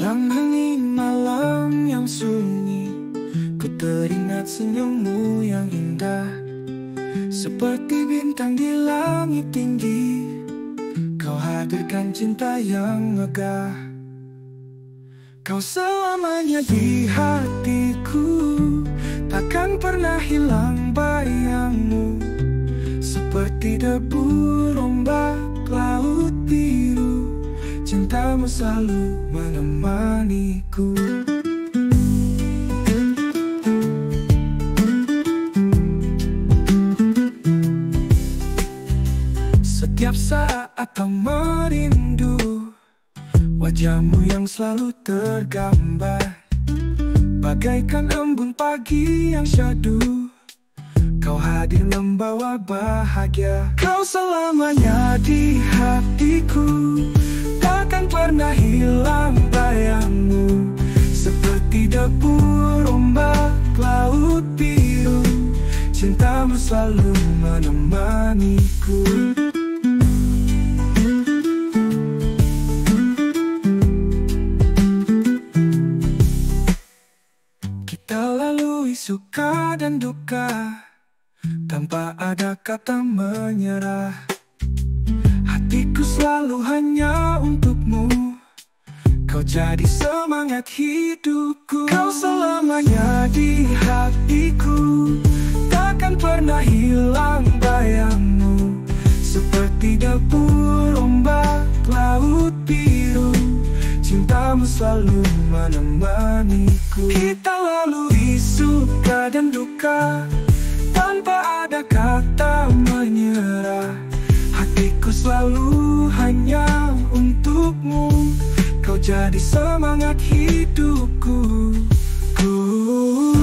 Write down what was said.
Malam hening, malam yang sunyi, ku teringat senyummu yang indah, seperti bintang di langit tinggi. Kau hadirkan cinta yang megah. Kau selamanya di hatiku, takkan pernah hilang bayangmu, seperti debu ombak laut biru. Cintamu selalu menemaniku. Setiap saat kau merindu, wajahmu yang selalu tergambar, bagaikan embun pagi yang syahdu. Kau hadir membawa bahagia. Kau selamanya di hatiku, takkan pernah hilang bayangmu, seperti debu ombak laut biru. Cintamu selalu menemaniku. Kita lalui suka dan duka, tanpa ada kata menyerah. Hatiku selalu hanya untukmu, kau jadi semangat hidupku. Kau selamanya di hatiku, takkan pernah hilang bayangmu, seperti debu ombak laut biru. Cintamu selalu menemaniku. Kita lalui suka dan duka, tanpa ada kata menyerah. Hatiku selalu hanya untukmu, kau jadi semangat hidupku.